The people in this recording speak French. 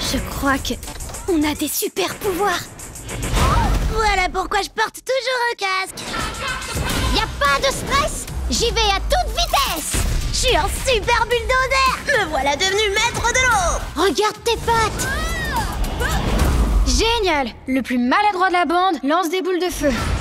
Je crois que on a des super pouvoirs. Voilà pourquoi je porte toujours un casque. Y a pas de stress, j'y vais à toute vitesse. Je suis un super bulldozer. Me voilà devenu maître de l'eau. Regarde tes pattes. Génial! Le plus maladroit de la bande lance des boules de feu.